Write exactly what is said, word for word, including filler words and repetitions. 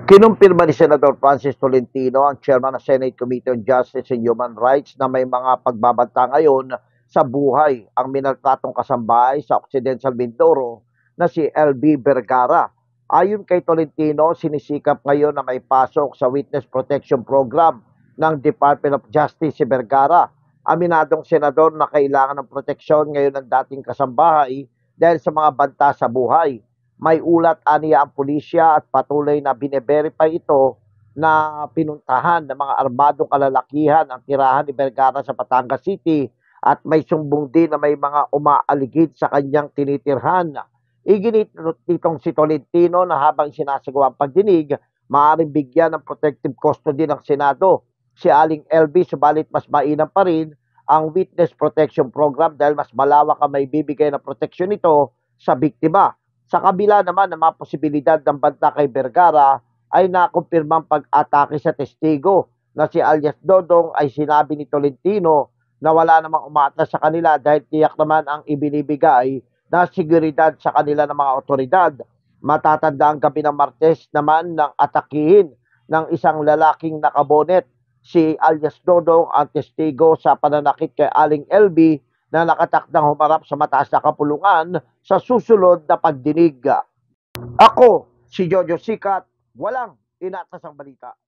Kinumpirma ni Senador Francis Tolentino, ang chairman ng Senate Committee on Justice and Human Rights, na may mga pagbabanta ngayon sa buhay ang minaltratong kasambahay sa Occidental Mindoro na si L B Vergara. Ayon kay Tolentino, sinisikap ngayon na may pasok sa Witness Protection Program ng Department of Justice si Vergara. Aminadong senador na kailangan ng proteksyon ngayon ng dating kasambahay dahil sa mga banta sa buhay. May ulat aniya ang pulisya at patuloy na bine-verify ito na pinuntahan ng mga armadong kalalakihan ang tirahan ni Vergara sa Batangas City at may sumbong din na may mga umaaligid sa kanyang tinitirhan. Iginit nitong si Tolentino na habang sinasagawa ang pagdinig, maaaring bigyan ng protective custody ng Senado si Aling L B, subalit mas mainam pa rin ang Witness Protection Program dahil mas malawak ang may bibigay na proteksyon nito sa biktima. Sa kabila naman ng mga posibilidad ng banta kay Vergara ay nakumpirmang pag-atake sa testigo na si alias Dodong ay sinabi ni Tolentino na wala namang umaatras sa kanila dahil tiyak naman ang ibinibigay na seguridad sa kanila ng mga otoridad. Matatanda ang gabi ng Martes naman ng atakihin ng isang lalaking nakabonet si alias Dodong ang testigo sa pananakit kay Aling L B na nakatakdang humarap sa mataas na kapulungan sa susunod na pagdinig. Ako, si Jojo Sikat, walang inatasang balita.